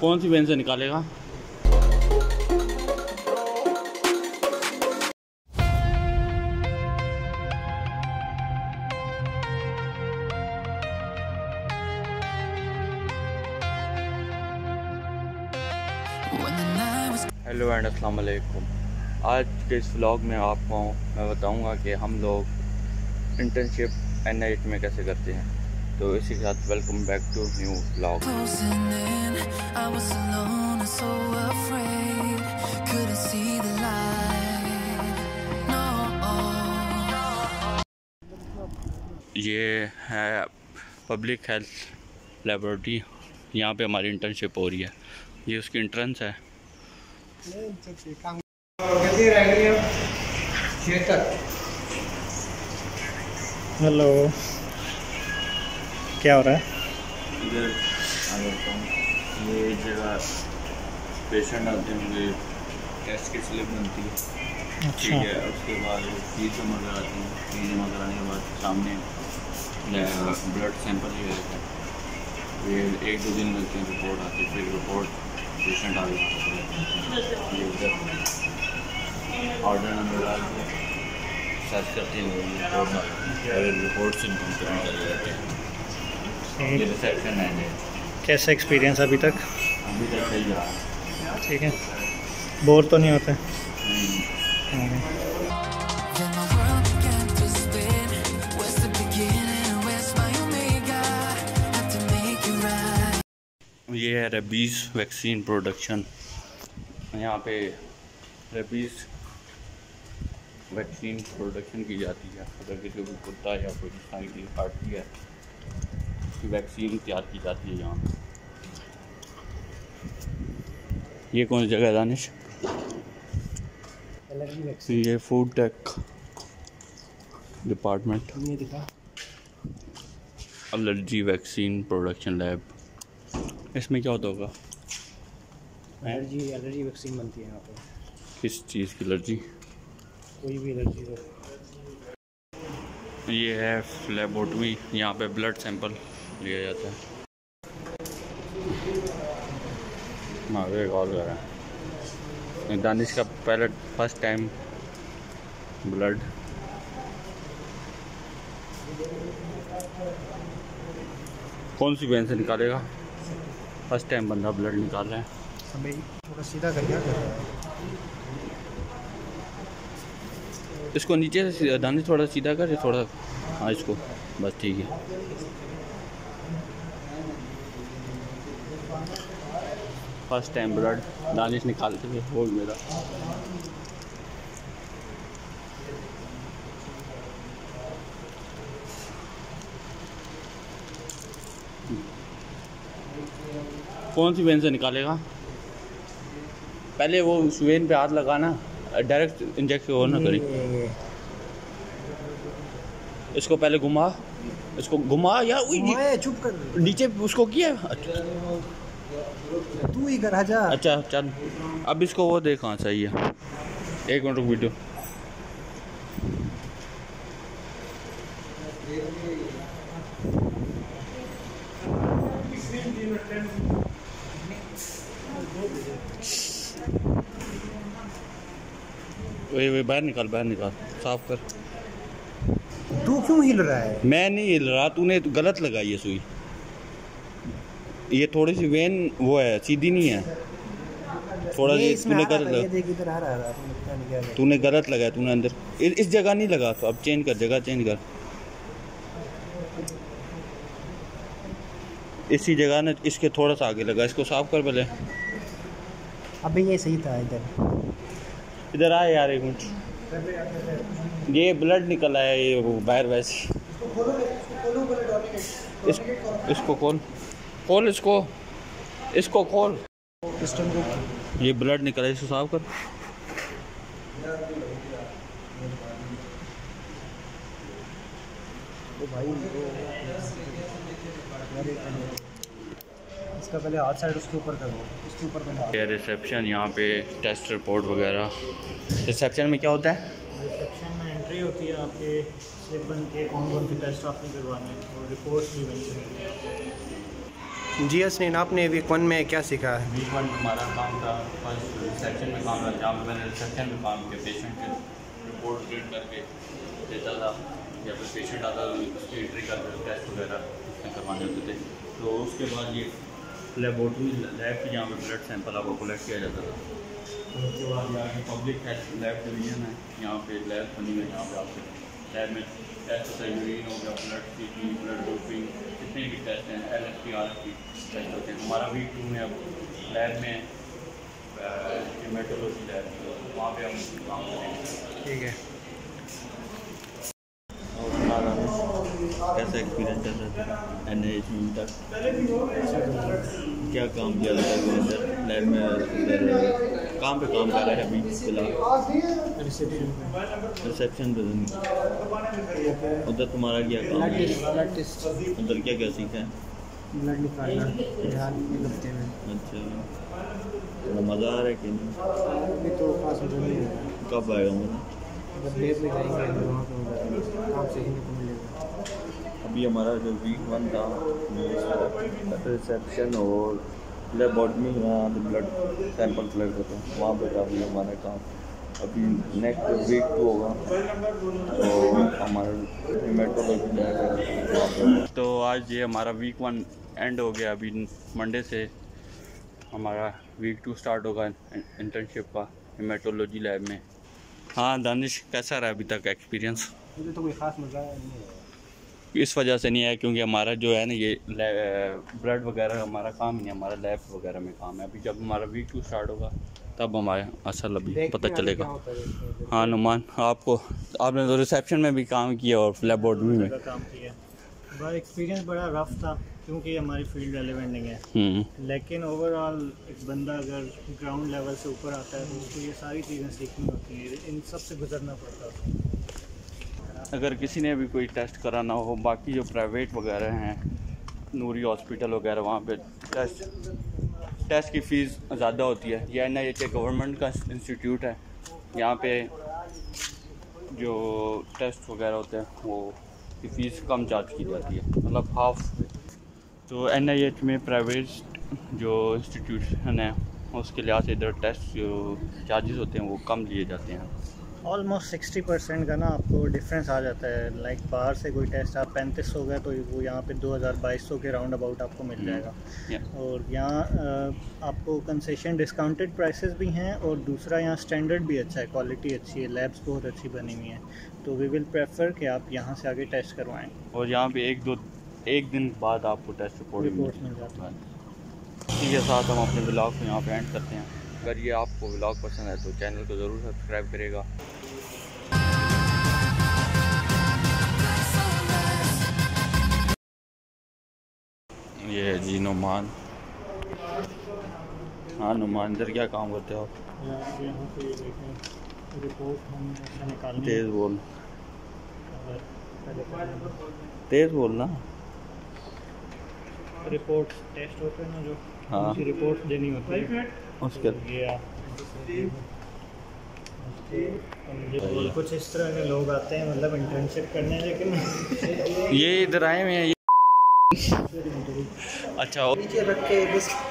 कौन सी वेन से निकालेगा? हेलो एंड अस्सलाम वालेकुम। आज के इस व्लॉग में आपको मैं बताऊंगा कि हम लोग इंटर्नशिप NIT में कैसे करते हैं। तो इसी के साथ welcome back to new vlog. ये है पब्लिक हेल्थ लेबोरेटरी, यहाँ पे हमारी इंटर्नशिप हो रही है। ये उसकी एंट्रेंस है। हेलो, क्या हो रहा है? इधर ये जगह पेशेंट आते होंगे, टेस्ट की स्लिप बनती है। अच्छा। ठीक है, उसके बाद फीस जमा कराते हैं। फीस जमा कराने के बाद सामने ब्लड सैंपल लिया जाता है। ये 1-2 दिन लगते हैं, रिपोर्ट आती है। फिर रिपोर्ट पेशेंट आ गया, ये उधर ऑर्डर नंबर डाल के सर्च करते हैं, रिपोर्ट से चले जाते हैं। ये रिसेप्शन है। कैसा एक्सपीरियंस अभी तक? अभी तक सही रहा है। ठीक है, बोर तो नहीं होते? ये है रेबीज़ वैक्सीन प्रोडक्शन। यहाँ पे रेबीज़ वैक्सीन प्रोडक्शन की जाती है। अगर किसी को कुत्ता या कोई इंसान की काटती है, उसकी वैक्सीन तैयार की जाती है यहाँ पे। ये कौन सी जगह है दानिश? ये food tech department, allergy vaccine production lab. इसमें क्या होता होगा? एलर्जी वैक्सीन बनती है यहाँ पे। किस चीज़ की एलर्जी? कोई भी एलर्जी हो। ये है लेबोरेटरी, यहाँ पे ब्लड सैंपल लिया जाता है। मावे कॉल कर रहा है। दानिश का पहले फर्स्ट टाइम ब्लड। कौन सी वेन से निकालेगा? फर्स्ट टाइम बंदा ब्लड निकाल रहा है। हमें थोड़ा सीधा कर दिया। इसको नीचे से दानिश थोड़ा सीधा कर, थोड़ा। हाँ, इसको बस ठीक है। फर्स्ट टाइम ब्लड दानिश निकालते हुए वो मेरा। कौन सी वेन से निकालेगा? पहले वो उस वेन पे हाथ लगाना, डायरेक्ट इंजेक्शन और ना करी। इसको पहले घुमा, इसको घुमा या चुप कर, नीचे उसको किया। तू ही कर आजा। अच्छा चल, अब इसको वो देख। हाँ सही है। 1 मिनट रुक वीडियो। वे बाहर निकाल, बाहर निकाल, साफ कर। तू क्यों हिल रहा है? मैं नहीं हिल रहा, तूने गलत लगाई है सुई। ये थोड़ी सी वेन वो है, सीधी नहीं है। थोड़ा तूने गलत लगाया। तूने अंदर इस जगह नहीं लगा, तो अब चेंज कर, जगह चेंज कर। इसी जगह ने इसके थोड़ा सा आगे लगा। इसको साफ कर पहले। अबे ये सही था। इधर आए यार, 1 मिनट। ये ब्लड निकल आया, ये वो बाहर वैसे। इसको खोल, खोल इसको खोल। ये ब्लड निकला, इसको साफ कर। इसका पहले हाथ साइड उसके ऊपर करो, उसके ऊपर करो। ये रिसेप्शन, यहाँ पे टेस्ट रिपोर्ट वगैरह। रिसेप्शन में क्या होता है? रिसेप्शन में एंट्री होती है, आपके स्लिप बन के कौन कौन से टेस्ट आपने करवाने और रिपोर्ट्स भी बनती है। जी हसनैन, आपने वीक 1 में क्या सीखा है? वीक 1 में हमारा काम था फर्स्ट रिसेप्शन में काम था, जहाँ पर मैंने रिसेप्शन में काम किया, पेशेंट के रिपोर्ट प्रिंट करके देता था, या फिर पेशेंट आता था उसकी एंट्री करके टेस्ट वगैरह उसमें करवाने होते थे। तो उसके बाद ये लेबोरेटरी लैब की जहाँ पर ब्लड सैंपल आपको कलेक्ट किया जाता था। तो उसके बाद यहाँ पे पब्लिक हेल्थ लैब डिवीजन है, यहाँ पे लैब बनी हुई है, यहाँ पे आपके लैब में टेस्ट होता है, यूरिन हो गया, ब्लड CT, ब्लड ग्रुपिंग, जितने भी टेस्ट हैं, LFT RFT टेस्ट होते हैं। हमारा वीक 2 में अब लैब में हेमेटोलॉजी लैब, वहाँ पे हम काम करेंगे। ठीक है। कैसा एक्सपीरियंस चल रहा था NIH में तक? क्या काम किया जाता है इधर लैब में? इधर काम पे काम कर रहे हैं अभी फिलहाल? रिसेप्शन पे। उधर तुम्हारा क्या काम है? ब्लड टेस्ट, उधर क्या क्या सीखा है? ब्लड निकालना हफ्ते में। अच्छा, थोड़ा मज़ा आ रहा है कि नहीं? अभी तो खास मजा नहीं है। कब आएगा मज़ा? जब लेब में जाएंगे वहाँ पर काम सीखने को मिलेगा। अभी हमारा जो वीक 1 था रिसेप्शन और लेबोरेटरी में यहाँ ब्लड सैंपल कलेक्ट होते हैं, वहाँ पर अभी हमारा काम। अभी नेक्स्ट वीक 2 होगा तो हमारा हेमेटोलॉजी लैब वहाँ पर। तो आज ये हमारा वीक 1 एंड हो गया। अभी मंडे से हमारा वीक 2 स्टार्ट होगा इंटर्नशिप का हेमेटोलॉजी लैब में। हाँ दानिश, कैसा रहा अभी तक एक्सपीरियंस? मुझे तो कोई ख़ास मज़ा नहीं है। इस वजह से नहीं है क्योंकि हमारा जो है ना ये ब्लड वगैरह हमारा काम ही नहीं, हमारा लैब वगैरह में काम है। अभी जब हमारा वीक 2 स्टार्ट होगा तब हमारे असल अभी पता चलेगा। हाँ नुमान, आपने तो रिसेप्शन में भी काम किया और लेबोरेटरी में काम किया। बड़ा एक्सपीरियंस बड़ा रफ था क्योंकि हमारी फील्ड रेलेवेंट नहीं है, लेकिन ओवरऑल एक बंदा अगर ग्राउंड लेवल से ऊपर आता है तो उसको ये सारी चीज़ें सीखनी होती हैं, इन सब से गुजरना पड़ता है। अगर किसी ने भी कोई टेस्ट कराना हो, बाकी जो प्राइवेट वगैरह हैं, नूरी हॉस्पिटल वगैरह, वहाँ पे टेस्ट की फ़ीस ज़्यादा होती है। यह NIH गवर्नमेंट का इंस्टीट्यूट है, यहाँ पे जो टेस्ट वगैरह होते हैं वो की फ़ीस कम चार्ज की जाती है, मतलब हाफ। तो NIH में प्राइवेट जो इंस्टीट्यूशन है उसके लिहाज से इधर टेस्ट जो चार्जेस होते हैं वो कम लिए जाते हैं। ऑलमोस्ट 60% का ना आपको डिफरेंस आ जाता है। लाइक बाहर से कोई टेस्ट आप 3500 गए तो वो यहाँ पे 2200 के राउंड अबाउट आपको मिल जाएगा। और यहाँ आपको कंसेशन डिस्काउंटेड प्राइसेस भी हैं, और दूसरा यहाँ स्टैंडर्ड भी अच्छा है, क्वालिटी अच्छी है, लैब्स बहुत अच्छी बनी हुई हैं। तो वी विल प्रेफर कि आप यहाँ से आगे टेस्ट करवाएँ। और यहाँ पे एक दिन बाद आपको टेस्ट रिपोर्ट मिल जाता है। इसी के साथ हम अपने ब्लॉग को यहाँ पे एंड करते हैं। अगर ये आपको ब्लॉग पसंद है तो चैनल को ज़रूर सब्सक्राइब करेगा। ये है जी नुमान। हाँ नुमान, इधर क्या काम करते हो आप? यहाँ पे देखें रिपोर्ट हम निकालनी। तेज़ बोल, तेज़ बोलना। रिपोर्ट टेस्ट होते हैं ना जो, हाँ, उनकी रिपोर्ट देनी होती है उसके ये कुछ इस तरह के लोग आते हैं मतलब इंटर्नशिप करने, लेकिन ये इधर आए हुए हैं। अच्छा, नीचे रख के बस